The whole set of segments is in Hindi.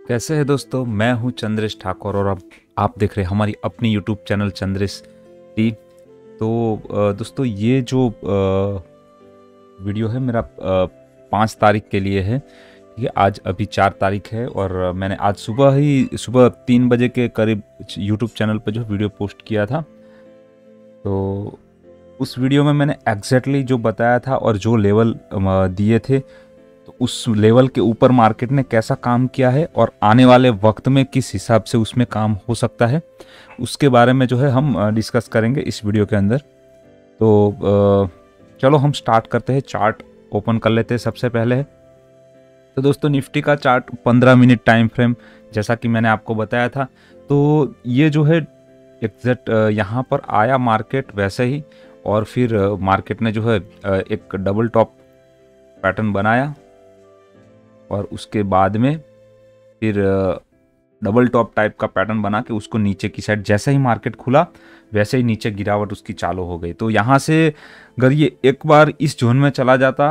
कैसे है दोस्तों। मैं हूं चंद्रेश ठाकुर और अब आप देख रहे हैं हमारी अपनी यूट्यूब चैनल चंद्रेश टी। तो दोस्तों ये जो वीडियो है मेरा 5 तारीख के लिए है। ठीक है, आज अभी 4 तारीख है और मैंने आज सुबह 3 बजे के करीब यूट्यूब चैनल पर जो वीडियो पोस्ट किया था। तो उस वीडियो में मैंने एग्जैक्टली जो बताया था और जो लेवल दिए थे, तो उस लेवल के ऊपर मार्केट ने कैसा काम किया है और आने वाले वक्त में किस हिसाब से उसमें काम हो सकता है, उसके बारे में जो है हम डिस्कस करेंगे इस वीडियो के अंदर। तो चलो हम स्टार्ट करते हैं। चार्ट ओपन कर लेते हैं सबसे पहले। तो दोस्तों निफ्टी का चार्ट 15 मिनट टाइम फ्रेम, जैसा कि मैंने आपको बताया था, तो ये जो है एग्जैक्ट यहाँ पर आया मार्केट वैसे ही, और फिर मार्केट ने जो है एक डबल टॉप पैटर्न बनाया और उसके बाद में फिर डबल टॉप टाइप का पैटर्न बना के उसको नीचे की साइड, जैसे ही मार्केट खुला वैसे ही नीचे गिरावट उसकी चालू हो गई। तो यहाँ से अगर ये एक बार इस जोन में चला जाता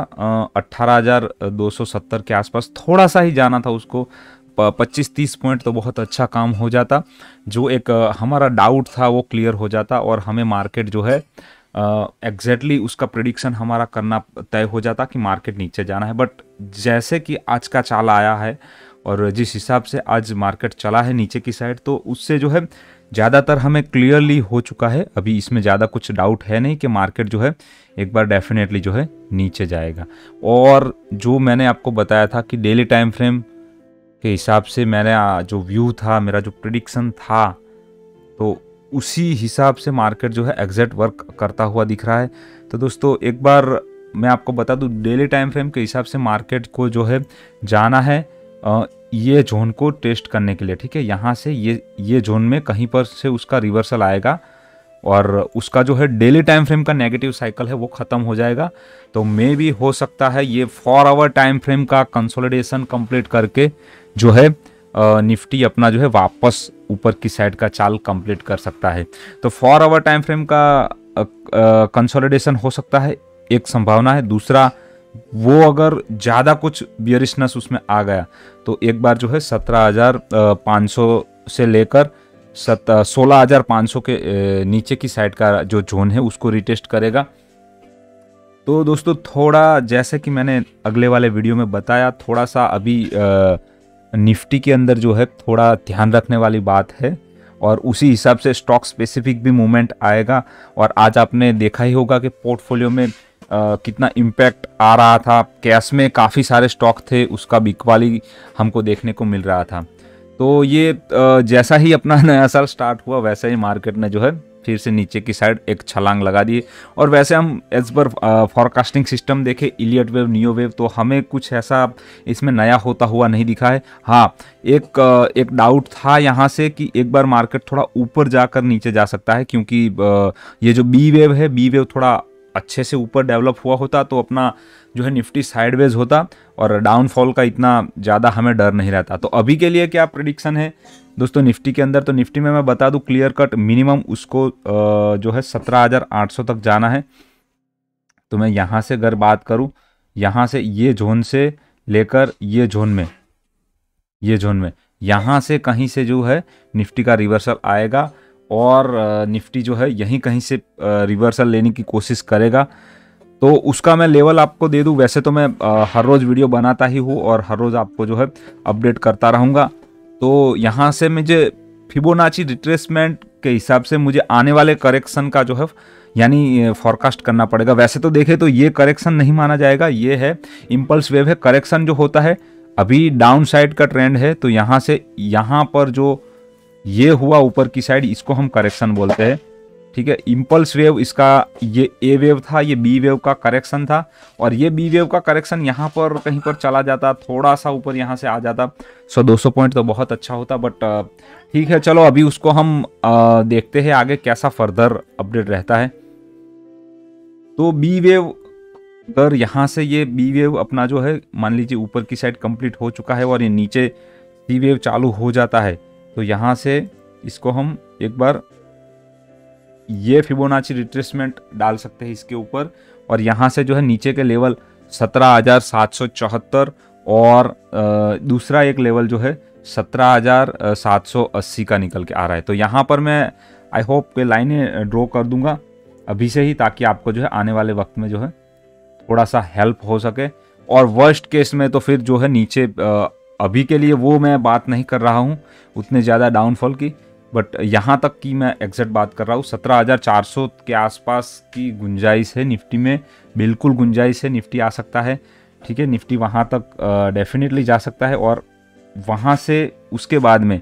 18,270 के आसपास, थोड़ा सा ही जाना था उसको, 25-30 पॉइंट, तो बहुत अच्छा काम हो जाता। जो एक हमारा डाउट था वो क्लियर हो जाता और हमें मार्केट जो है एग्जैक्टली उसका प्रिडिक्शन हमारा करना तय हो जाता कि मार्केट नीचे जाना है। बट जैसे कि आज का चाल आया है और जिस हिसाब से आज मार्केट चला है नीचे की साइड, तो उससे जो है ज़्यादातर हमें क्लियरली हो चुका है। अभी इसमें ज़्यादा कुछ डाउट है नहीं कि मार्केट जो है एक बार डेफिनेटली जो है नीचे जाएगा। और जो मैंने आपको बताया था कि डेली टाइम फ्रेम के हिसाब से मैंने जो व्यू था, मेरा जो प्रिडिक्शन था, तो उसी हिसाब से मार्केट जो है एग्जैक्ट वर्क करता हुआ दिख रहा है। तो दोस्तों एक बार मैं आपको बता दूं, डेली टाइम फ्रेम के हिसाब से मार्केट को जो है जाना है ये जोन को टेस्ट करने के लिए। ठीक है, यहाँ से ये जोन में कहीं पर से उसका रिवर्सल आएगा और उसका जो है डेली टाइम फ्रेम का नेगेटिव साइकिल है वो ख़त्म हो जाएगा। तो मे भी हो सकता है ये 4 आवर टाइम फ्रेम का कंसोलिडेशन कंप्लीट करके जो है निफ्टी अपना जो है वापस ऊपर की साइड का चाल कंप्लीट कर सकता है। तो 4 आवर टाइम फ्रेम का कंसोलिडेशन हो सकता है, एक संभावना है। दूसरा, वो अगर ज़्यादा कुछ बियरिशनेस उसमें आ गया तो एक बार जो है 17,500 से लेकर 16,500 के नीचे की साइड का जो जोन है उसको रिटेस्ट करेगा। तो दोस्तों थोड़ा, जैसे कि मैंने अगले वाले वीडियो में बताया, थोड़ा सा अभी निफ्टी के अंदर जो है थोड़ा ध्यान रखने वाली बात है और उसी हिसाब से स्टॉक स्पेसिफिक भी मूवमेंट आएगा। और आज आपने देखा ही होगा कि पोर्टफोलियो में कितना इम्पैक्ट आ रहा था। कैश में काफ़ी सारे स्टॉक थे, उसका बिकवाली हमको देखने को मिल रहा था। तो ये जैसा ही अपना नया साल स्टार्ट हुआ वैसे ही मार्केट ने जो है फिर से नीचे की साइड एक छलांग लगा दी। और वैसे हम एज पर फॉरकास्टिंग सिस्टम देखें, इलियट वेव, नियो वेव, तो हमें कुछ ऐसा इसमें नया होता हुआ नहीं दिखा है। हाँ, एक डाउट था यहाँ से कि एक बार मार्केट थोड़ा ऊपर जाकर नीचे जा सकता है, क्योंकि ये जो बी वेव है, बी वेव थोड़ा अच्छे से ऊपर डेवलप हुआ होता तो अपना जो है निफ्टी साइडवेज होता और डाउनफॉल का इतना ज़्यादा हमें डर नहीं रहता। तो अभी के लिए क्या प्रिडिक्शन है दोस्तों निफ्टी के अंदर? तो निफ्टी में मैं बता दूं क्लियर कट, मिनिमम उसको जो है 17,800 तक जाना है। तो मैं यहाँ से अगर बात करूँ, यहाँ से ये जोन से लेकर ये जोन में यहाँ से कहीं से जो है निफ्टी का रिवर्सल आएगा और निफ्टी जो है यहीं कहीं से रिवर्सल लेने की कोशिश करेगा। तो उसका मैं लेवल आपको दे दूं। वैसे तो मैं हर रोज़ वीडियो बनाता ही हूँ और हर रोज़ आपको जो है अपडेट करता रहूँगा। तो यहाँ से मुझे फिबोनाची रिट्रेसमेंट के हिसाब से मुझे आने वाले करेक्शन का जो है यानी फॉरकास्ट करना पड़ेगा। वैसे तो देखें तो ये करेक्शन नहीं माना जाएगा, ये है इम्पल्स वेव है। करेक्शन जो होता है, अभी डाउन साइड का ट्रेंड है, तो यहाँ से यहाँ पर जो ये हुआ ऊपर की साइड, इसको हम करेक्शन बोलते हैं। ठीक है, इम्पल्स वेव इसका, ये ए वेव था, ये बी वेव का करेक्शन था। और ये बी वेव का करेक्शन यहाँ पर कहीं पर चला जाता, थोड़ा सा ऊपर यहाँ से आ जाता 100-200 पॉइंट, तो बहुत अच्छा होता। बट ठीक है, चलो अभी उसको हम देखते हैं आगे कैसा फर्दर अपडेट रहता है। तो बी वेव, अगर यहाँ से ये बी वेव अपना जो है मान लीजिए ऊपर की साइड कंप्लीट हो चुका है और ये नीचे सी वेव चालू हो जाता है, तो यहाँ से इसको हम एक बार ये फिबोनाची रिट्रेसमेंट डाल सकते हैं इसके ऊपर। और यहाँ से जो है नीचे के लेवल 17,774 और दूसरा एक लेवल जो है 17,780 का निकल के आ रहा है। तो यहाँ पर मैं आई होप के लाइनें ड्रॉ कर दूंगा अभी से ही, ताकि आपको जो है आने वाले वक्त में जो है थोड़ा सा हेल्प हो सके। और वर्स्ट केस में तो फिर जो है नीचे अभी के लिए वो मैं बात नहीं कर रहा हूँ उतने ज़्यादा डाउनफॉल की, बट यहाँ तक की मैं एग्जैक्ट बात कर रहा हूँ। 17,400 के आसपास की गुंजाइश है निफ्टी में, बिल्कुल गुंजाइश है, निफ्टी आ सकता है। ठीक है, निफ्टी वहाँ तक डेफिनेटली जा सकता है। और वहाँ से उसके बाद में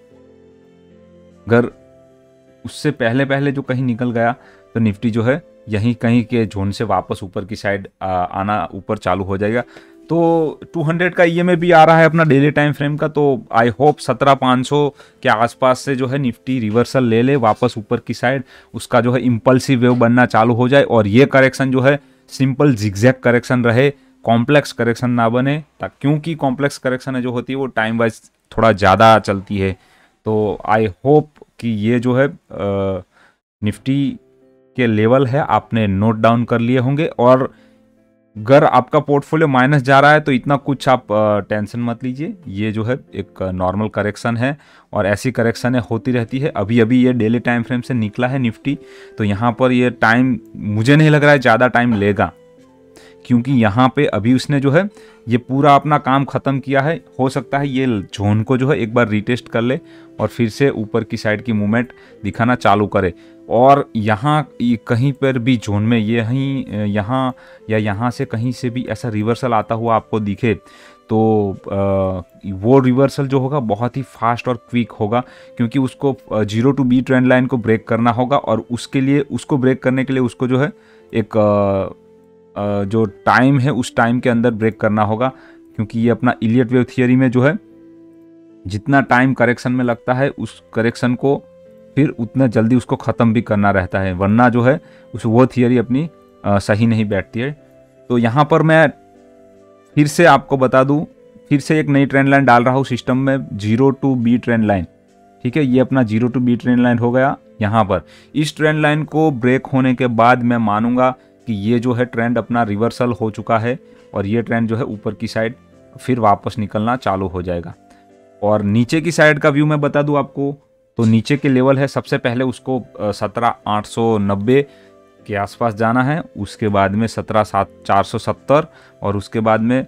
अगर उससे पहले पहले जो कहीं निकल गया तो निफ्टी जो है यहीं कहीं के जोन से वापस ऊपर की साइड आना, ऊपर चालू हो जाएगा। तो 200 का ईएमए भी आ रहा है अपना डेली टाइम फ्रेम का, तो आई होप 17,500 के आसपास से जो है निफ्टी रिवर्सल ले ले वापस ऊपर की साइड, उसका जो है इम्पल्सिव वेव बनना चालू हो जाए। और ये करेक्शन जो है सिंपल जिगजैग करेक्शन रहे, कॉम्प्लेक्स करेक्शन ना बने, क्योंकि कॉम्प्लेक्स करेक्शन जो होती है वो टाइम वाइज थोड़ा ज़्यादा चलती है। तो आई होप कि ये जो है निफ्टी के लेवल है आपने नोट डाउन कर लिए होंगे। और अगर आपका पोर्टफोलियो माइनस जा रहा है तो इतना कुछ आप टेंशन मत लीजिए, ये जो है एक नॉर्मल करेक्शन है और ऐसी करेक्शनें होती रहती है। अभी अभी ये डेली टाइम फ्रेम से निकला है निफ्टी, तो यहाँ पर ये टाइम मुझे नहीं लग रहा है ज़्यादा टाइम लेगा, क्योंकि यहाँ पे अभी उसने जो है ये पूरा अपना काम ख़त्म किया है। हो सकता है ये जोन को जो है एक बार रीटेस्ट कर ले और फिर से ऊपर की साइड की मूवमेंट दिखाना चालू करे। और यहाँ कहीं पर भी जोन में यहाँ या यहाँ से कहीं से भी ऐसा रिवर्सल आता हुआ आपको दिखे तो वो रिवर्सल जो होगा बहुत ही फास्ट और क्विक होगा, क्योंकि उसको 0 to B ट्रेंड लाइन को ब्रेक करना होगा। और उसके लिए, उसको ब्रेक करने के लिए उसको जो है एक जो टाइम है उस टाइम के अंदर ब्रेक करना होगा, क्योंकि ये अपना इलियट वेव थियरी में जो है जितना टाइम करेक्शन में लगता है उस करेक्शन को फिर उतना जल्दी उसको ख़त्म भी करना रहता है, वरना जो है वो थियरी अपनी सही नहीं बैठती है। तो यहाँ पर मैं फिर से आपको बता दूँ, फिर से एक नई ट्रेंड लाइन डाल रहा हूँ सिस्टम में, 0 to B ट्रेंड लाइन। ठीक है, ये अपना 0 to B ट्रेंड लाइन हो गया। यहाँ पर इस ट्रेंड लाइन को ब्रेक होने के बाद मैं मानूंगा कि ये जो है ट्रेंड अपना रिवर्सल हो चुका है और ये ट्रेंड जो है ऊपर की साइड फिर वापस निकलना चालू हो जाएगा। और नीचे की साइड का व्यू मैं बता दूं आपको, तो नीचे के लेवल है सबसे पहले उसको 17,890 के आसपास जाना है, उसके बाद में 17,470 और उसके बाद में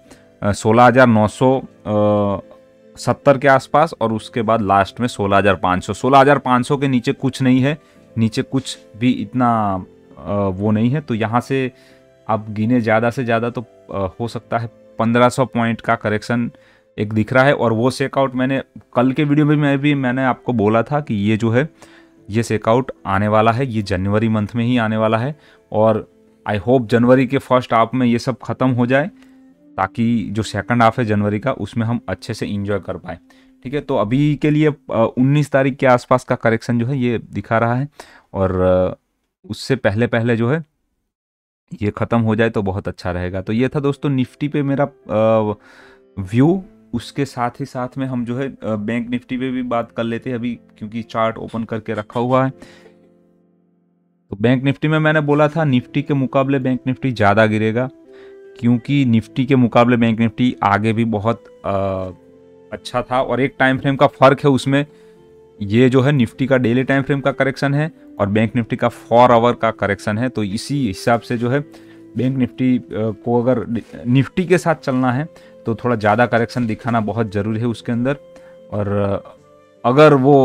16,970 के आसपास, और उसके बाद लास्ट में 16,500। 16,500 के नीचे कुछ नहीं है, नीचे कुछ भी इतना वो नहीं है। तो यहाँ से आप गिने ज़्यादा से ज़्यादा तो हो सकता है 1500 पॉइंट का करेक्शन एक दिख रहा है। और वो सेकआउट मैंने कल के वीडियो में मैंने आपको बोला था कि ये जो है ये सेकआउट आने वाला है, ये जनवरी मंथ में ही आने वाला है। और आई होप जनवरी के फर्स्ट हाफ में ये सब ख़त्म हो जाए, ताकि जो सेकंड हाफ है जनवरी का उसमें हम अच्छे से इंजॉय कर पाए। ठीक है, तो अभी के लिए 19 तारीख के आसपास का करेक्शन जो है ये दिखा रहा है, और उससे पहले पहले जो है ये ख़त्म हो जाए तो बहुत अच्छा रहेगा। तो ये था दोस्तों निफ्टी पे मेरा व्यू। उसके साथ ही साथ में हम जो है बैंक निफ्टी पे भी बात कर लेते हैं अभी, क्योंकि चार्ट ओपन करके रखा हुआ है। तो बैंक निफ्टी में मैंने बोला था निफ्टी के मुकाबले बैंक निफ्टी ज़्यादा गिरेगा, क्योंकि निफ्टी के मुकाबले बैंक निफ्टी आगे भी बहुत अच्छा था। और एक टाइम फ्रेम का फ़र्क है उसमें, ये जो है निफ्टी का डेली टाइम फ्रेम का करेक्शन है और बैंक निफ्टी का 4 आवर का करेक्शन है। तो इसी हिसाब से जो है बैंक निफ्टी को अगर निफ्टी के साथ चलना है तो थोड़ा ज़्यादा करेक्शन दिखाना बहुत ज़रूरी है उसके अंदर। और अगर वो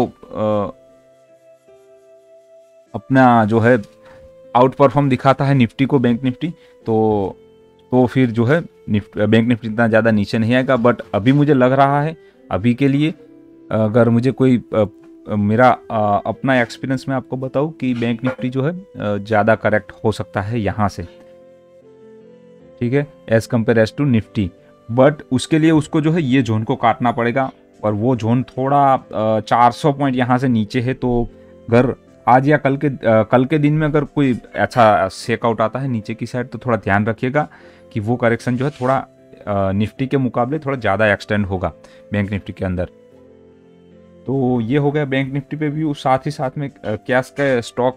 अपना जो है आउट परफॉर्म दिखाता है निफ्टी को बैंक निफ्टी, तो फिर जो है बैंक निफ्टी इतना ज़्यादा नीचे नहीं आएगा। बट अभी मुझे लग रहा है, अभी के लिए अगर मुझे कोई मेरा अपना एक्सपीरियंस मैं आपको बताऊं कि बैंक निफ्टी जो है ज़्यादा करेक्ट हो सकता है यहाँ से, ठीक है, as compare as to Nifty. But उसके लिए उसको जो है ये जोन को काटना पड़ेगा, और वो जोन थोड़ा 400 पॉइंट यहाँ से नीचे है। तो अगर आज या कल के दिन में अगर कोई अच्छा सेकआउट आता है नीचे की साइड, तो थोड़ा ध्यान रखिएगा कि वो करेक्शन जो है थोड़ा निफ्टी के मुकाबले थोड़ा ज़्यादा एक्सटेंड होगा बैंक निफ्टी के अंदर। तो ये हो गया बैंक निफ्टी पे भी। साथ ही साथ में कैश का स्टॉक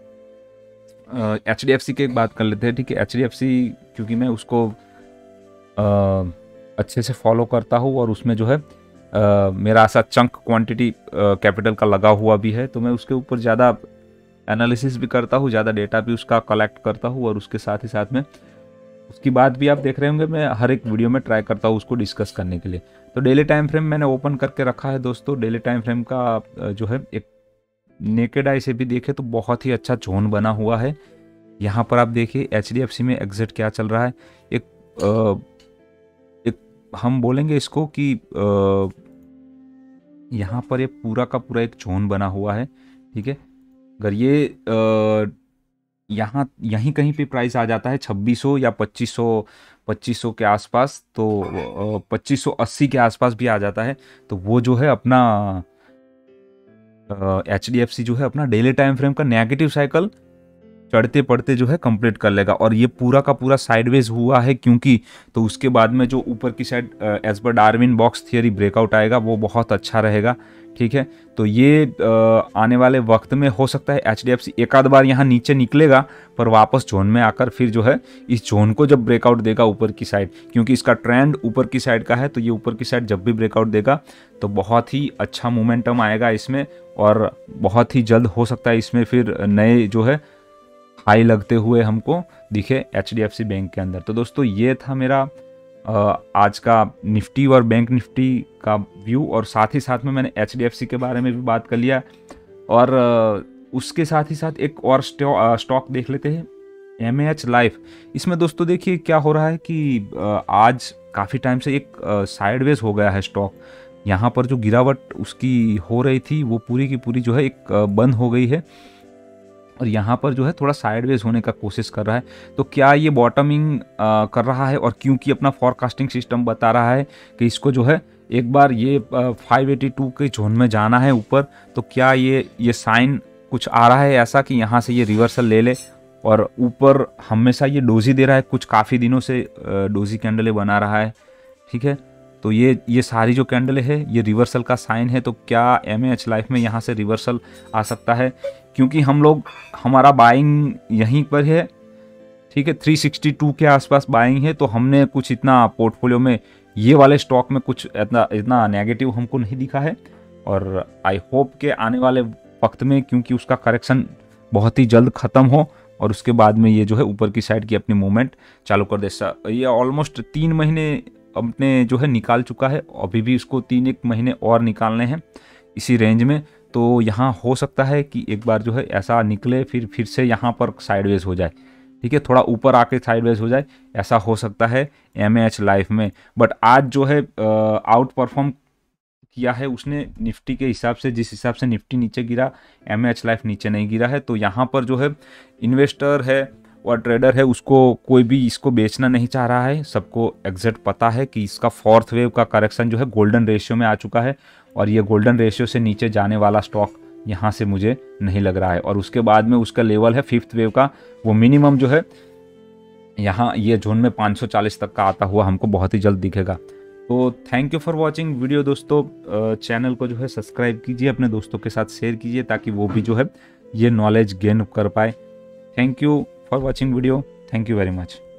HDFC की बात कर लेते हैं। ठीक है, HDFC क्योंकि मैं उसको अच्छे से फॉलो करता हूँ और उसमें जो है मेरा ऐसा चंक क्वांटिटी कैपिटल का लगा हुआ भी है, तो मैं उसके ऊपर ज़्यादा एनालिसिस भी करता हूँ, ज़्यादा डेटा भी उसका कलेक्ट करता हूँ, और उसके साथ ही साथ में उसकी बात भी आप देख रहे होंगे, मैं हर एक वीडियो में ट्राई करता हूँ उसको डिस्कस करने के लिए। तो डेली टाइम फ्रेम मैंने ओपन करके रखा है दोस्तों। डेली टाइम फ्रेम का जो है एक नेकेड आई से भी देखे तो बहुत ही अच्छा जोन बना हुआ है। यहाँ पर आप देखिए HDFC में एग्जिट क्या चल रहा है। एक हम बोलेंगे इसको कि यहाँ पर ये पूरा का पूरा एक जोन बना हुआ है, ठीक है। अगर ये यहाँ यहीं कहीं पे प्राइस आ जाता है 2600 या 2500 के आसपास, तो 2580 के आसपास भी आ जाता है, तो वो जो है अपना HDFC जो है अपना डेली टाइम फ्रेम का नेगेटिव साइकिल चढ़ते पड़ते जो है कंप्लीट कर लेगा। और ये पूरा का पूरा साइडवेज हुआ है क्योंकि, तो उसके बाद में जो ऊपर की साइड एज पर डार्विन बॉक्स थियरी ब्रेकआउट आएगा वो बहुत अच्छा रहेगा, ठीक है। तो ये आने वाले वक्त में हो सकता है HDFC एक आध बार यहाँ नीचे निकलेगा, पर वापस जोन में आकर फिर जो है इस जोन को जब ब्रेकआउट देगा ऊपर की साइड, क्योंकि इसका ट्रेंड ऊपर की साइड का है, तो ये ऊपर की साइड जब भी ब्रेकआउट देगा तो बहुत ही अच्छा मोमेंटम आएगा इसमें, और बहुत ही जल्द हो सकता है इसमें फिर नए जो है हाई लगते हुए हमको दिखे HDFC बैंक के अंदर। तो दोस्तों ये था मेरा आज का निफ्टी और बैंक निफ्टी का व्यू, और साथ ही साथ में मैंने HDFC के बारे में भी बात कर लिया, और उसके साथ ही साथ एक और स्टॉक देख लेते हैं, MAH लाइफ। इसमें दोस्तों देखिए क्या हो रहा है कि आज काफ़ी टाइम से एक साइडवेज हो गया है स्टॉक। यहाँ पर जो गिरावट उसकी हो रही थी वो पूरी की पूरी जो है एक बंद हो गई है, और यहाँ पर जो है थोड़ा साइडवेज होने का कोशिश कर रहा है। तो क्या ये बॉटमिंग कर रहा है, और क्योंकि अपना फॉरकास्टिंग सिस्टम बता रहा है कि इसको जो है एक बार ये 582 के जोन में जाना है ऊपर, तो क्या ये साइन कुछ आ रहा है ऐसा कि यहाँ से ये रिवर्सल ले ले, और ऊपर हमेशा ये डोजी दे रहा है, कुछ काफ़ी दिनों से डोजी कैंडलें बना रहा है, ठीक है। तो ये सारी जो कैंडलें है ये रिवर्सल का साइन है। तो क्या MAH लाइफ में यहाँ से रिवर्सल आ सकता है, क्योंकि हमारा बाइंग यहीं पर है, ठीक है, 362 के आसपास बाइंग है। तो हमने कुछ इतना पोर्टफोलियो में ये वाले स्टॉक में कुछ इतना नेगेटिव हमको नहीं दिखा है, और आई होप के आने वाले वक्त में, क्योंकि उसका करेक्शन बहुत ही जल्द ख़त्म हो, और उसके बाद में ये जो है ऊपर की साइड की अपनी मूवमेंट चालू कर दे। ये ऑलमोस्ट 3 महीने अपने जो है निकाल चुका है, अभी भी इसको 3-1 महीने और निकालने हैं इसी रेंज में। तो यहाँ हो सकता है कि एक बार जो है ऐसा निकले, फिर से यहाँ पर साइडवेज हो जाए, ठीक है, थोड़ा ऊपर आके साइडवेज हो जाए, ऐसा हो सकता है MAH लाइफ में। बट आज जो है आउट परफॉर्म किया है उसने निफ्टी के हिसाब से, जिस हिसाब से निफ्टी नीचे गिरा MAH लाइफ नीचे नहीं गिरा है। तो यहाँ पर जो है इन्वेस्टर है और ट्रेडर है, उसको कोई भी इसको बेचना नहीं चाह रहा है। सबको एग्जैक्ट पता है कि इसका 4th वेव का करेक्शन जो है गोल्डन रेशियो में आ चुका है, और ये गोल्डन रेशियो से नीचे जाने वाला स्टॉक यहाँ से मुझे नहीं लग रहा है। और उसके बाद में उसका लेवल है 5th वेव का, वो मिनिमम जो है यहाँ ये जोन में 540 तक का आता हुआ हमको बहुत ही जल्द दिखेगा। तो thank you for watching video दोस्तों। चैनल को जो है सब्सक्राइब कीजिए, अपने दोस्तों के साथ शेयर कीजिए, ताकि वो भी जो है ये नॉलेज गेन कर पाए। Thank you for watching video, thank you very much.